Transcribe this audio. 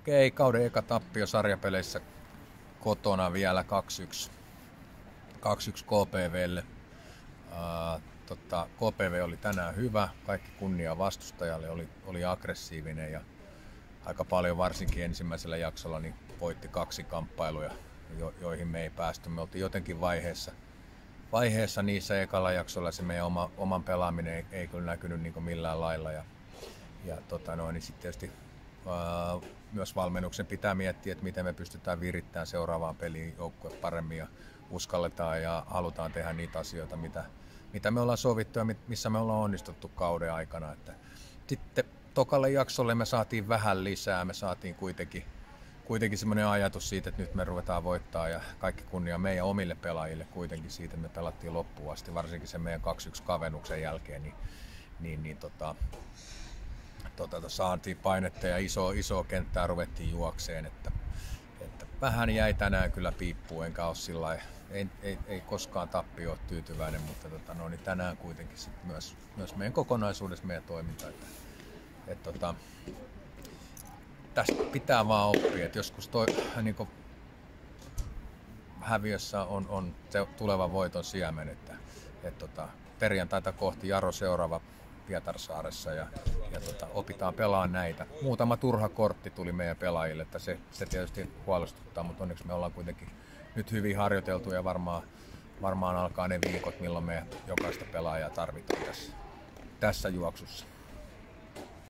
Okei, kauden eka tappio sarjapeleissä kotona vielä 2-1 KPVlle. KPV oli tänään hyvä, kaikki kunnia vastustajalle, oli aggressiivinen ja aika paljon varsinkin ensimmäisellä jaksolla niin voitti 2 kamppailuja, joihin me ei päästy. Me oltiin jotenkin vaiheessa niissä ekalla jaksolla se meidän oman pelaaminen ei kyllä näkynyt niin millään lailla. Niin sitten tietysti myös valmennuksen pitää miettiä, että miten me pystytään virittämään seuraavaan peliin joukkue paremmin ja uskalletaan ja halutaan tehdä niitä asioita, mitä me ollaan sovittu ja missä me ollaan onnistuttu kauden aikana. Sitten tokalle jaksolle me saatiin vähän lisää, me saatiin kuitenkin semmoinen ajatus siitä, että nyt me ruvetaan voittaa ja kaikki kunnia meidän omille pelaajille kuitenkin siitä, että me pelattiin loppuun asti, varsinkin sen meidän 2-1 kavennuksen jälkeen, saatiin painetta ja iso kenttää ruvettiin juokseen, että vähän jäi tänään kyllä piippuun, enkä ole sillä ei koskaan tappio ole tyytyväinen, mutta niin tänään kuitenkin sit myös meidän kokonaisuudessa meidän toiminta, tästä pitää vaan oppia, että joskus niin häviössä on se tulevan voiton siemen, että perjantaita kohti Jaro seuraava Pietarsaaressa ja opitaan pelaamaan näitä. Muutama turha kortti tuli meidän pelaajille, että se tietysti huolestuttaa, mutta onneksi me ollaan kuitenkin nyt hyvin harjoiteltu ja varmaan alkaa ne viikot, milloin me jokaista pelaajaa tarvitaan tässä juoksussa.